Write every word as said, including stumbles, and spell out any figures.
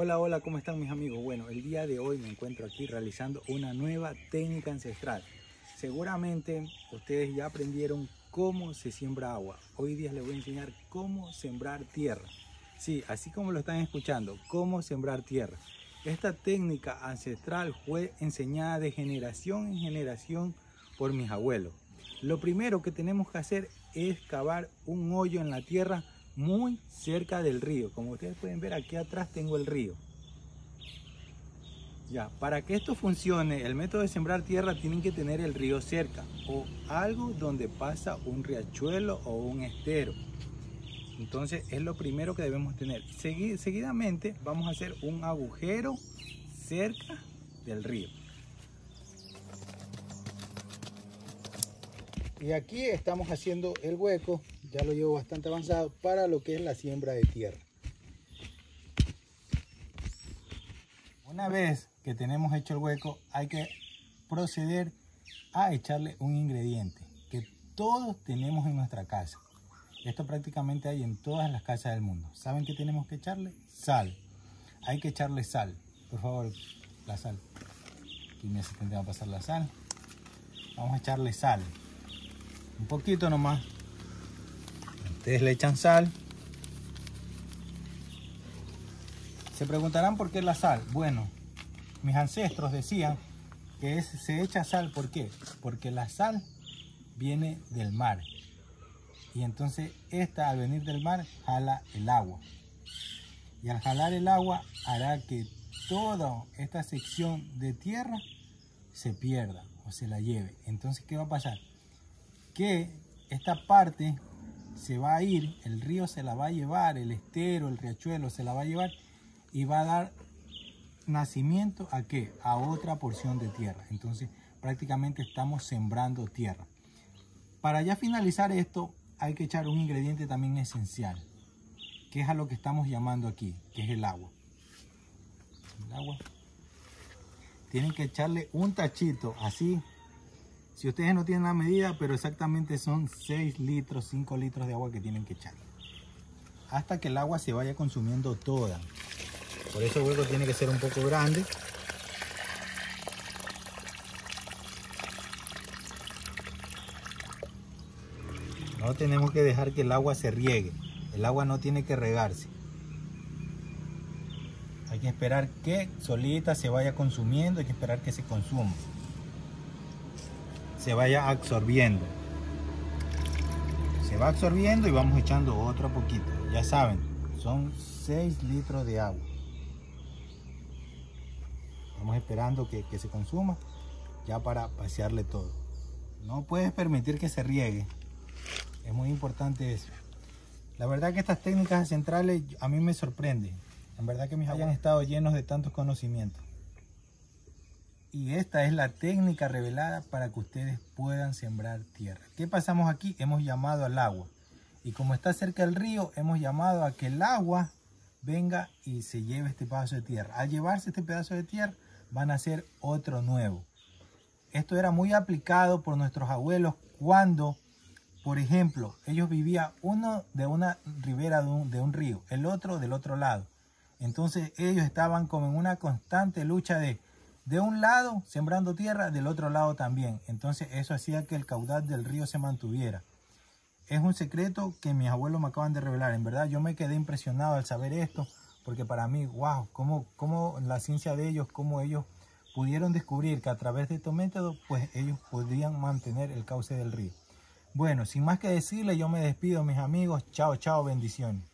Hola, hola, ¿cómo están mis amigos? Bueno, el día de hoy me encuentro aquí realizando una nueva técnica ancestral. Seguramente ustedes ya aprendieron cómo se siembra agua. Hoy día les voy a enseñar cómo sembrar tierra. Sí, así como lo están escuchando, cómo sembrar tierra. Esta técnica ancestral fue enseñada de generación en generación por mis abuelos. Lo primero que tenemos que hacer es cavar un hoyo en la tierra muy cerca del río. Como ustedes pueden ver, aquí atrás tengo el río. Ya, para que esto funcione, el método de sembrar tierra tienen que tener el río cerca o algo donde pasa un riachuelo o un estero. Entonces es lo primero que debemos tener. Segui- seguidamente vamos a hacer un agujero cerca del río. Y aquí estamos haciendo el hueco, ya lo llevo bastante avanzado, para lo que es la siembra de tierra. Una vez que tenemos hecho el hueco, hay que proceder a echarle un ingrediente que todos tenemos en nuestra casa. Esto prácticamente hay en todas las casas del mundo. ¿Saben qué tenemos que echarle? Sal. Hay que echarle sal. Por favor, la sal. Aquí mi asistente va a pasar la sal. Vamos a echarle sal. Un poquito nomás. Ustedes le echan sal. Se preguntarán por qué la sal. Bueno, mis ancestros decían que es, se echa sal. ¿Por qué? Porque la sal viene del mar. Y entonces esta, al venir del mar, jala el agua. Y al jalar el agua hará que toda esta sección de tierra se pierda o se la lleve. Entonces, ¿qué va a pasar? Que esta parte se va a ir, el río se la va a llevar, el estero, el riachuelo se la va a llevar y va a dar nacimiento a ¿qué? A otra porción de tierra. Entonces, prácticamente estamos sembrando tierra. Para ya finalizar esto, hay que echar un ingrediente también esencial, que es a lo que estamos llamando aquí, que es el agua. El agua. Tienen que echarle un tachito, así. Si ustedes no tienen la medida, pero exactamente son seis litros, cinco litros de agua que tienen que echar. Hasta que el agua se vaya consumiendo toda. Por eso el hueco tiene que ser un poco grande. No tenemos que dejar que el agua se riegue. El agua no tiene que regarse. Hay que esperar que solita se vaya consumiendo, hay que esperar que se consuma. Se vaya absorbiendo. Se va absorbiendo y vamos echando otro poquito. Ya saben, son seis litros de agua. Estamos esperando que, que se consuma ya para vaciarle todo. No puedes permitir que se riegue. Es muy importante eso. La verdad que estas técnicas centrales a mí me sorprenden. En verdad que me hayan estado llenos de tantos conocimientos. Y esta es la técnica revelada para que ustedes puedan sembrar tierra. ¿Qué pasamos aquí? Hemos llamado al agua. Y como está cerca del río, hemos llamado a que el agua venga y se lleve este pedazo de tierra. Al llevarse este pedazo de tierra, van a hacer otro nuevo. Esto era muy aplicado por nuestros abuelos cuando, por ejemplo, ellos vivían uno de una ribera de un, de un río, el otro del otro lado. Entonces ellos estaban como en una constante lucha de, de un lado sembrando tierra, del otro lado también. Entonces eso hacía que el caudal del río se mantuviera. Es un secreto que mis abuelos me acaban de revelar. En verdad yo me quedé impresionado al saber esto, porque para mí, wow, cómo, cómo la ciencia de ellos, cómo ellos pudieron descubrir que a través de estos métodos, pues ellos podrían mantener el cauce del río. Bueno, sin más que decirles, yo me despido, mis amigos. Chao, chao, bendiciones.